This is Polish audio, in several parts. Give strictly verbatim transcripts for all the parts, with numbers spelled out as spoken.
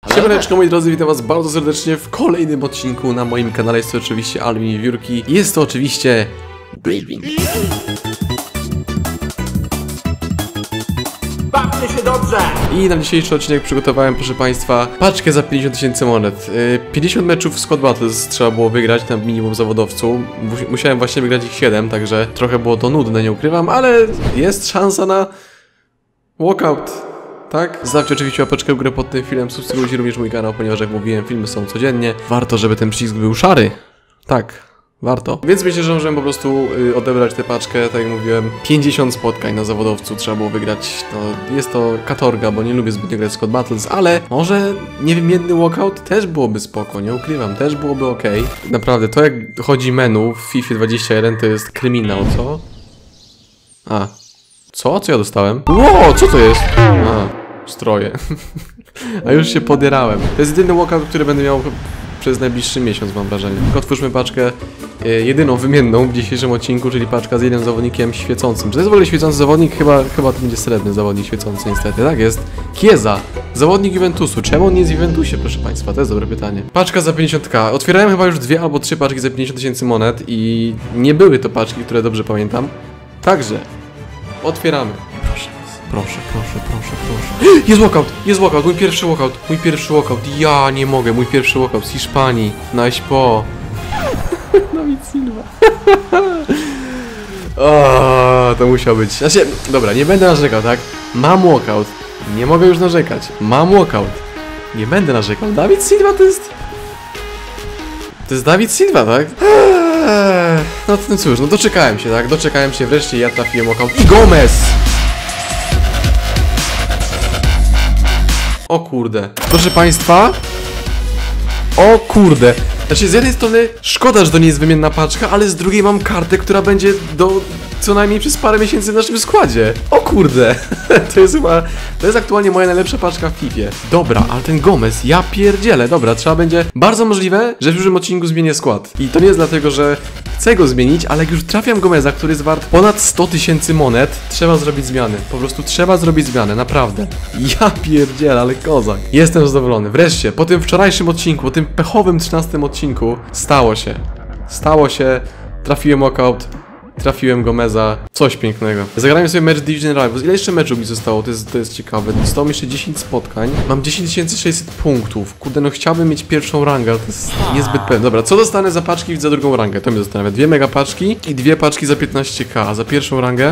Siemaneczko moi drodzy, witam was bardzo serdecznie w kolejnym odcinku na moim kanale. Jest to oczywiście Alvin Wiewiórki. Jest to oczywiście Braving. Bawcie się dobrze! I na dzisiejszy odcinek przygotowałem, proszę państwa, paczkę za pięćdziesiąt tysięcy monet. pięćdziesiąt meczów w Squad Battles trzeba było wygrać na minimum zawodowcu. Musiałem właśnie wygrać ich siedem, także trochę było to nudne, nie ukrywam, ale jest szansa na walkout. Tak? Zostawcie oczywiście łapeczkę w górę pod tym filmem, subskrybujcie również mój kanał, ponieważ jak mówiłem, filmy są codziennie. Warto, żeby ten przycisk był szary. Tak, warto. Więc myślę, że możemy po prostu y, odebrać tę paczkę, tak jak mówiłem. pięćdziesiąt spotkań na zawodowcu trzeba było wygrać. To jest to katorga, bo nie lubię zbytnio grać w Squad Battles, ale może niewymienny walkout też byłoby spoko, nie ukrywam, też byłoby ok. Naprawdę, to jak chodzi menu w FIFA dwadzieścia jeden to jest kryminał, co? A. Co? Co ja dostałem? Ło, co to jest? A, stroje. A już się podierałem. To jest jedyny walkout, który będę miał przez najbliższy miesiąc, mam wrażenie. Tylko otwórzmy paczkę e, jedyną wymienną w dzisiejszym odcinku, czyli paczka z jednym zawodnikiem świecącym. Czy to jest w ogóle świecący zawodnik? Chyba, chyba to będzie srebrny zawodnik świecący, niestety. Tak jest. Chiesa. Zawodnik Juventusu. Czemu on nie jest w Juventusie, proszę państwa? To jest dobre pytanie. Paczka za pięćdziesiąt tysięcy. Otwierałem chyba już dwie albo trzy paczki za pięćdziesiąt tysięcy monet i nie były to paczki, które dobrze pamiętam. Także otwieramy. Proszę, proszę, proszę, proszę, proszę. Jest walkout, jest walkout, mój pierwszy walkout, mój pierwszy walkout. Ja nie mogę, mój pierwszy walkout z Hiszpanii. Nice po. Dawid Silva. O, to musiał być. Znaczy, dobra, nie będę narzekał, tak? Mam walkout. Nie mogę już narzekać. Mam walkout. Nie będę narzekał. Dawid Silva to jest... To jest Dawid Silva, tak? Eee, no, no cóż, no doczekałem się, tak? Doczekałem się, wreszcie ja trafiłem walkout. I Gomez! O kurde. Proszę państwa. O kurde. Znaczy z jednej strony szkoda, że to nie jest wymienna paczka, ale z drugiej mam kartę, która będzie do co najmniej przez parę miesięcy w naszym składzie. O kurde. To jest chyba... To jest aktualnie moja najlepsza paczka w Fifie. Dobra, ale ten Gomez, ja pierdzielę. Dobra, trzeba będzie... Bardzo możliwe, że w przyszłym odcinku zmienię skład. I to nie jest dlatego, że chcę go zmienić, ale jak już trafiam Gomeza, który jest wart ponad sto tysięcy monet, trzeba zrobić zmiany. Po prostu trzeba zrobić zmiany, naprawdę. Ja pierdzielę, ale kozak. Jestem zadowolony. Wreszcie, po tym wczorajszym odcinku, po tym pechowym trzynastym odcinku, stało się. Stało się. Trafiłem walkout. Trafiłem Gomeza. Coś pięknego. Zagrajmy sobie mecz Division Rivals. Ile jeszcze meczów mi zostało? To jest, to jest ciekawe. Zostało mi jeszcze dziesięć spotkań. Mam dziesięć tysięcy sześćset punktów. Kurde, no chciałbym mieć pierwszą rangę, ale to jest niezbyt pewne. Dobra, co dostanę za paczki za drugą rangę? To mnie zastanawia. Dwie mega paczki i dwie paczki za piętnaście tysięcy. A za pierwszą rangę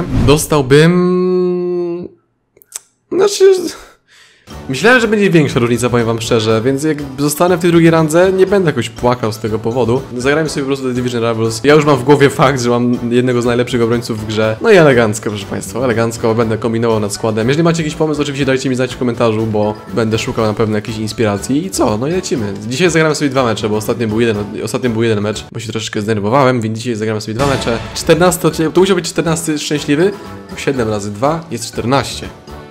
dostałbym... Znaczy... Myślałem, że będzie większa różnica, powiem wam szczerze, więc jak zostanę w tej drugiej randze, nie będę jakoś płakał z tego powodu. Zagrajmy sobie po prostu The Division Rivals. Ja już mam w głowie fakt, że mam jednego z najlepszych obrońców w grze. No i elegancko, proszę państwa, elegancko będę kombinował nad składem. Jeżeli macie jakiś pomysł, oczywiście dajcie mi znać w komentarzu, bo będę szukał na pewno jakiejś inspiracji. I co? No i lecimy. Dzisiaj zagramy sobie dwa mecze, bo ostatnio był jeden, ostatnio był jeden mecz, bo się troszeczkę zdenerwowałem, więc dzisiaj zagramy sobie dwa mecze. czternaście, to musiał być czternasty szczęśliwy? siedem razy dwa jest czternaście.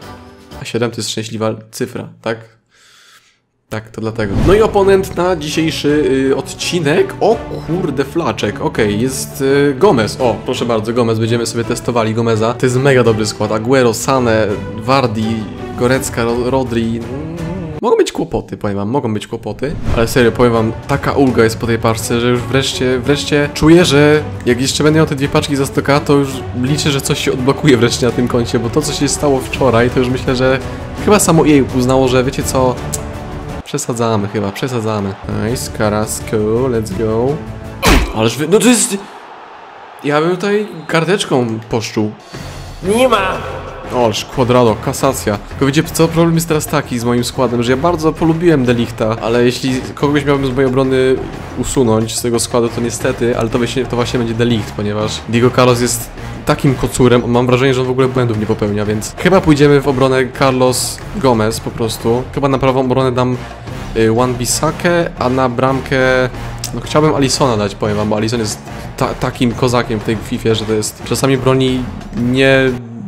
A siedem to jest szczęśliwa cyfra, tak? Tak, to dlatego. No i oponent na dzisiejszy y, odcinek. O kurde, flaczek. Okej, okay, jest y, Gomez. O, proszę bardzo, Gomez. Będziemy sobie testowali Gomeza. To jest mega dobry skład. Aguero, Sane, Vardy, Gorecka, Rodri. Mogą być kłopoty, powiem wam, mogą być kłopoty. Ale serio, powiem wam, taka ulga jest po tej paczce, że już wreszcie, wreszcie czuję, że jak jeszcze będę miał te dwie paczki za sto ka, to już liczę, że coś się odblokuje wreszcie na tym koncie, bo to, co się stało wczoraj, to już myślę, że chyba samo E A uznało, że wiecie co, przesadzamy chyba, przesadzamy. Nice, Carrasco, let's go. Ależ wy... no to jest... Ja bym tutaj karteczką poszczuł. Nie ma! Oż, Quadrado, kasacja. Tylko wiecie co, problem jest teraz taki z moim składem, że ja bardzo polubiłem De Lichta, ale jeśli kogoś miałbym z mojej obrony usunąć z tego składu, to niestety, ale to właśnie, to właśnie będzie De Ligt, ponieważ Diego Carlos jest takim kocurem, mam wrażenie, że on w ogóle błędów nie popełnia, więc chyba pójdziemy w obronę Carlos Gomez po prostu. Chyba na prawą obronę dam y, Wan-Bissakę, a na bramkę... No chciałbym Alissona dać, powiem wam, bo Alisson jest ta takim kozakiem w tej Fifie, że to jest... Czasami broni nie...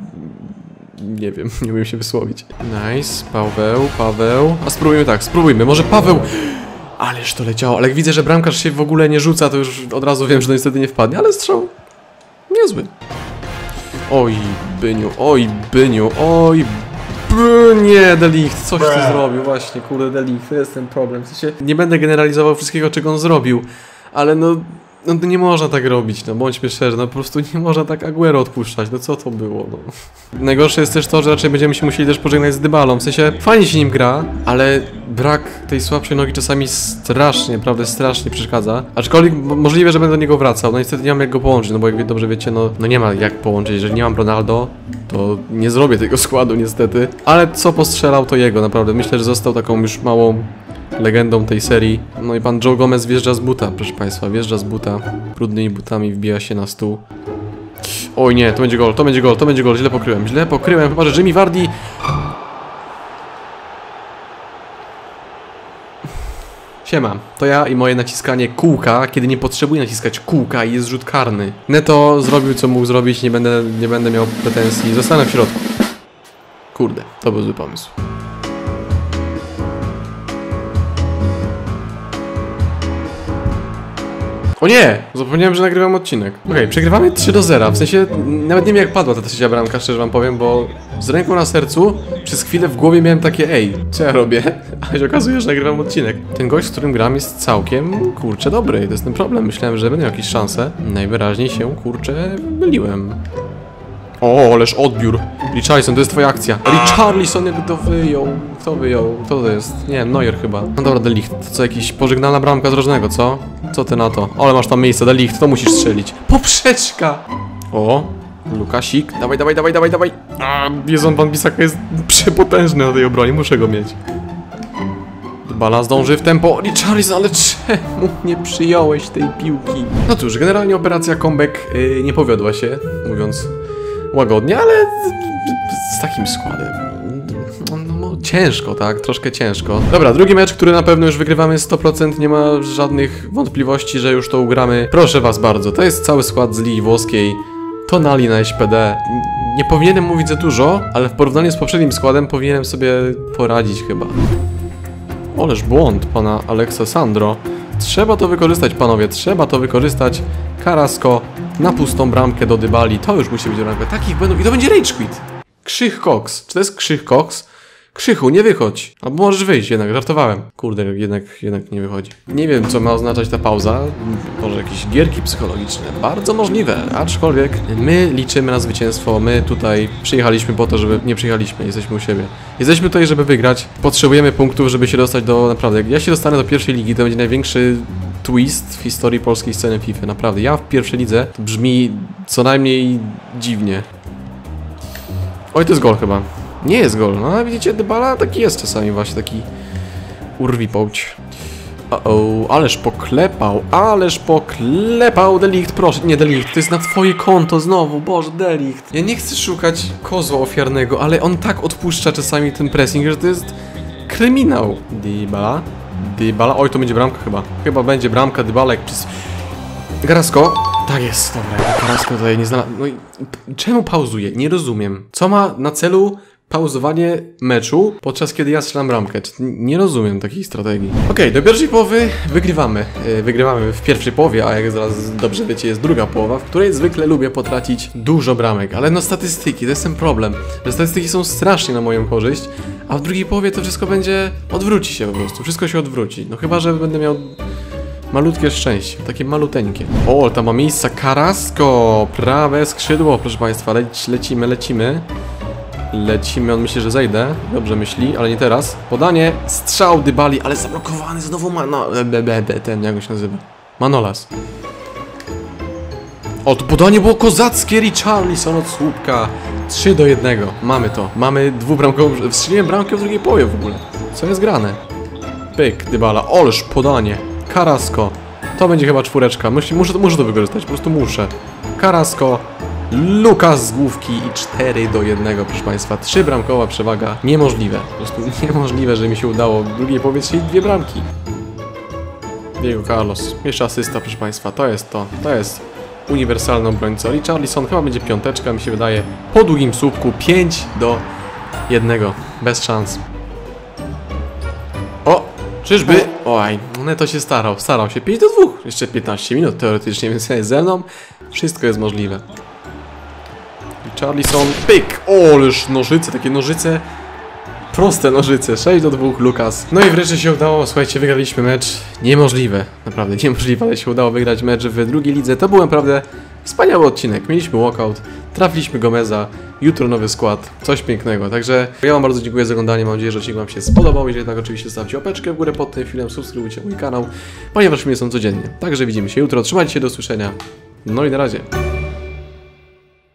Nie wiem, nie umiem się wysłowić. Nice, Paweł, Paweł. A spróbujmy tak, spróbujmy, może Paweł... Ależ to leciało, ale jak widzę, że bramkarz się w ogóle nie rzuca, to już od razu wiem, że to niestety nie wpadnie, ale strzał... Niezły. Oj, Byniu, oj, Byniu, oj... Brr, nie, De Ligt, coś ty zrobił, właśnie, kurde, De Ligt, to jest ten problem. W sensie, nie będę generalizował wszystkiego, czego on zrobił, ale no, no nie można tak robić, no bądźmy szczerzy, no po prostu nie można tak Aguero odpuszczać, no co to było, no. Najgorsze jest też to, że raczej będziemy się musieli też pożegnać z Dybalą, w sensie, fajnie się nim gra, ale brak tej słabszej nogi czasami strasznie, naprawdę strasznie przeszkadza, aczkolwiek możliwe, że będę do niego wracał, no niestety nie mam jak go połączyć, no bo jak dobrze wiecie, no, no nie ma jak połączyć, jeżeli nie mam Ronaldo, to nie zrobię tego składu niestety, ale co postrzelał to jego, naprawdę, myślę, że został taką już małą legendą tej serii. No i pan Joe Gomez wjeżdża z buta, proszę państwa, wjeżdża z buta, brudnymi butami wbija się na stół. Oj nie, to będzie gol, to będzie gol, to będzie gol, źle pokryłem, źle pokryłem, chyba że Jamie Vardy... Siema, to ja i moje naciskanie kółka, kiedy nie potrzebuję naciskać kółka i jest rzut karny. Neto zrobił co mógł zrobić, nie będę, nie będę miał pretensji, zostanę w środku. Kurde, to był zły pomysł. O nie! Zapomniałem, że nagrywam odcinek. Okej, okay, przegrywamy trzy do zera. W sensie, nawet nie wiem jak padła ta trzecia bramka, szczerze wam powiem, bo z ręką na sercu przez chwilę w głowie miałem takie ej, co ja robię? A się okazuje, że nagrywam odcinek. Ten gość, z którym gram, jest całkiem, kurczę, dobry. To jest ten problem. Myślałem, że będę miał jakieś szanse. Najwyraźniej się, kurczę, myliłem. O, ależ odbiór. Richarlison, to jest twoja akcja. Richarlison jakby to wyjął. Kto wyjął? Kto to jest? Nie wiem, Neuer chyba. No dobra, De Ligt. To co, jakiś pożegnalna bramka z rożnego, co? Co ty na to? Ale masz tam miejsce, De Ligt, to musisz strzelić. Poprzeczka! O, Lukasik. Dawaj, dawaj, dawaj, dawaj, dawaj. A, Jezon Van Bissaka jest przepotężny na tej obronie, muszę go mieć. Bala zdąży w tempo. Richarlison, ale czemu nie przyjąłeś tej piłki? No cóż, generalnie operacja comeback yy, nie powiodła się, mówiąc łagodnie, ale z takim składem. No, no, ciężko, tak? Troszkę ciężko. Dobra, drugi mecz, który na pewno już wygrywamy sto procent, nie ma żadnych wątpliwości, że już to ugramy. Proszę was bardzo, to jest cały skład z Ligi Włoskiej. Tonali na S P D. Nie powinienem mówić za dużo, ale w porównaniu z poprzednim składem powinienem sobie poradzić chyba. Oleż błąd pana Alexa Sandro. Trzeba to wykorzystać, panowie, trzeba to wykorzystać. Carrasco na pustą bramkę do Dybali. To już musi być bramka. Takich będą... I to będzie rage quit. Krzych Cox. Czy to jest Krzych Cox? Krzychu, nie wychodź. Albo możesz wyjść jednak, żartowałem. Kurde, jednak, jednak nie wychodzi. Nie wiem, co ma oznaczać ta pauza. Może jakieś gierki psychologiczne. Bardzo możliwe, aczkolwiek my liczymy na zwycięstwo. My tutaj przyjechaliśmy po to, żeby... Nie przyjechaliśmy, jesteśmy u siebie. Jesteśmy tutaj, żeby wygrać. Potrzebujemy punktów, żeby się dostać do... Naprawdę, jak ja się dostanę do pierwszej ligi, to będzie największy twist w historii polskiej sceny FIFA. Naprawdę, ja w pierwszej lidze to brzmi co najmniej dziwnie. Oj, to jest gol chyba. Nie jest gol, no ale widzicie, Dybala taki jest czasami właśnie, taki urwipołć. O, ależ poklepał, ależ poklepał De Ligt, proszę, nie De Ligt, to jest na twoje konto znowu, Boże, De Ligt. Ja nie chcę szukać kozła ofiarnego, ale on tak odpuszcza czasami ten pressing, że to jest kryminał. Dybala, Dybala, oj, to będzie bramka chyba, chyba będzie bramka, Dybala jak przez... Carrasco. Tak jest, dobra, Carrasco tutaj nie znalazł. No i czemu pauzuje? Nie rozumiem. Co ma na celu pauzowanie meczu, podczas kiedy ja strzelam bramkę? Nie rozumiem takiej strategii. Okej, okay, do pierwszej połowy wygrywamy. Yy, wygrywamy w pierwszej połowie, a jak zaraz dobrze wiecie, jest druga połowa, w której zwykle lubię potracić dużo bramek. Ale no statystyki, to jest ten problem, że statystyki są strasznie na moją korzyść, a w drugiej połowie to wszystko będzie... odwróci się po prostu, wszystko się odwróci. No chyba, że będę miał... malutkie szczęście, takie maluteńkie. O, tam ma miejsca Carrasco, prawe skrzydło, proszę państwa, Leć, lecimy, lecimy. Lecimy, on myśli, że zejdę, dobrze myśli, ale nie teraz. Podanie, strzał Dybali, ale zablokowany znowu Mano... ten, jak go się nazywa? Manolas. O, to podanie było kozackie, Richarlison od słupka. trzy do jednego, mamy to, mamy dwubramkową, wstrzeliłem bramkę w drugiej połowie w ogóle. Co jest grane? Pyk, Dybala, oleż podanie. Carrasco. To będzie chyba czwóreczka. Muszę, muszę, muszę to wykorzystać, po prostu muszę. Carrasco. Lukas z główki i cztery do jednego, proszę państwa. Trzy bramkowa przewaga. Niemożliwe. Po prostu niemożliwe, że mi się udało w drugiej połowie strzelić dwie bramki. Diego Carlos. Jeszcze asysta, proszę państwa. To jest to. To jest uniwersalny obrońca. Richarlison chyba będzie piąteczka, mi się wydaje. Po długim słupku. pięć do jednego. Bez szans. O! Czyżby? Oj, Neto się starał, starał się. pięć do dwóch, jeszcze piętnaście minut teoretycznie, więc ze mną wszystko jest możliwe. Richarlison, pyk! Oleż nożyce, takie nożyce Proste nożyce, sześć do dwóch, Lukas. No i wreszcie się udało, słuchajcie, wygraliśmy mecz. Niemożliwe, naprawdę niemożliwe, ale się udało wygrać mecz w drugiej lidze. To był naprawdę wspaniały odcinek. Mieliśmy walkout, trafiliśmy Gomeza, jutro nowy skład, coś pięknego. Także ja wam bardzo dziękuję za oglądanie, mam nadzieję, że odcinek wam się spodobał. Jeżeli tak, oczywiście zostawcie łapeczkę w górę pod tym filmem, subskrybujcie mój kanał, ponieważ mnie są codziennie. Także widzimy się jutro, trzymajcie się, do usłyszenia. No i na razie.